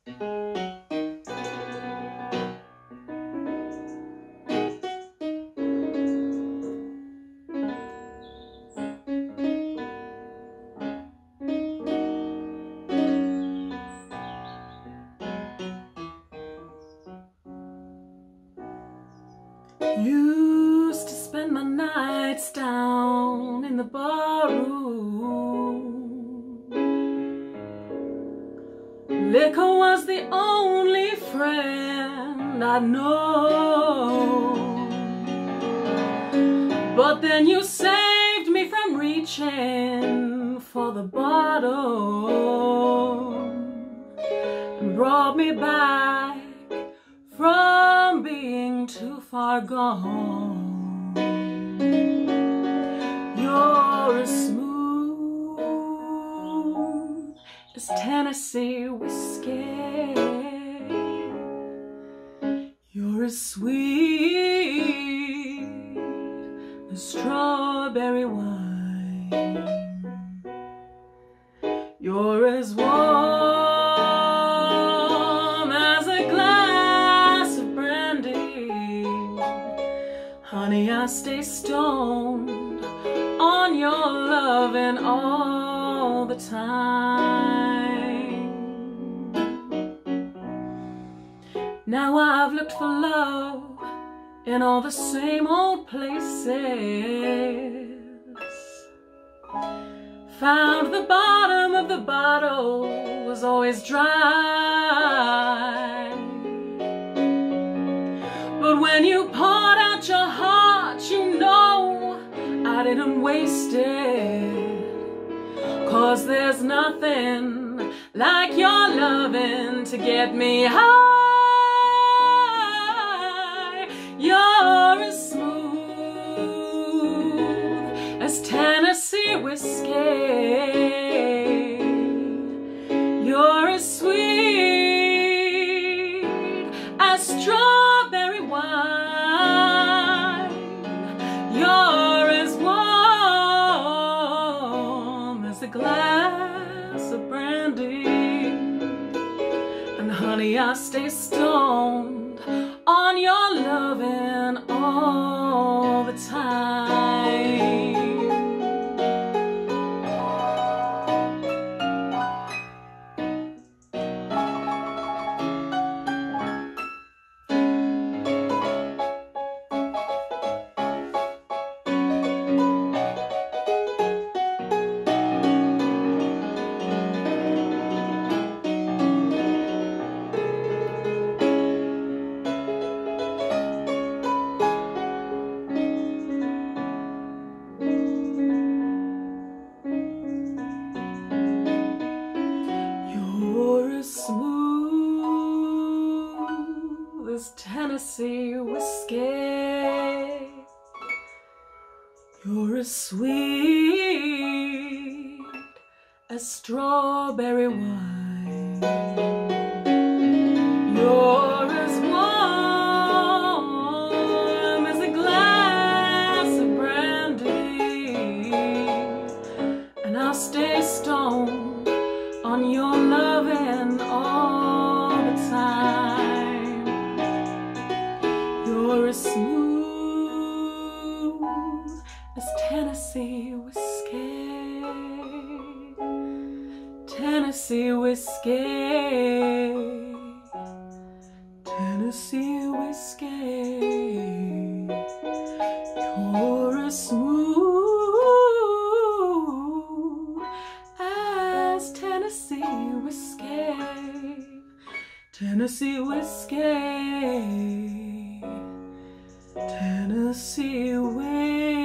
Used to spend my nights down in the barroom. Liquor was the only friend I know. But then you saved me from reaching for the bottle and brought me back from being too far gone. You're as smooth as Tennessee whiskey. You're as sweet as strawberry wine. You're as warm as a glass of brandy. Honey, I stay stoned on your loving all the time. Now I've looked for love in all the same old places. Found the bottom of the bottle was always dry. But when you poured out your heart, you know I didn't waste it. 'Cause there's nothing like your loving to get me high. You're as smooth as Tennessee whiskey. You're as sweet as strawberry wine. You're as warm as a glass of brandy. And honey, I stay stoned on your loving all the time. Smooth as Tennessee whiskey. You're as sweet as strawberry wine. You're as warm as a glass of brandy. And I'll stay stoned on your loving all the time. You're as smooth as Tennessee whiskey. Tennessee whiskey. Tennessee whiskey. You're as smooth as Tennessee whiskey. Tennessee whiskey. Tennessee whiskey.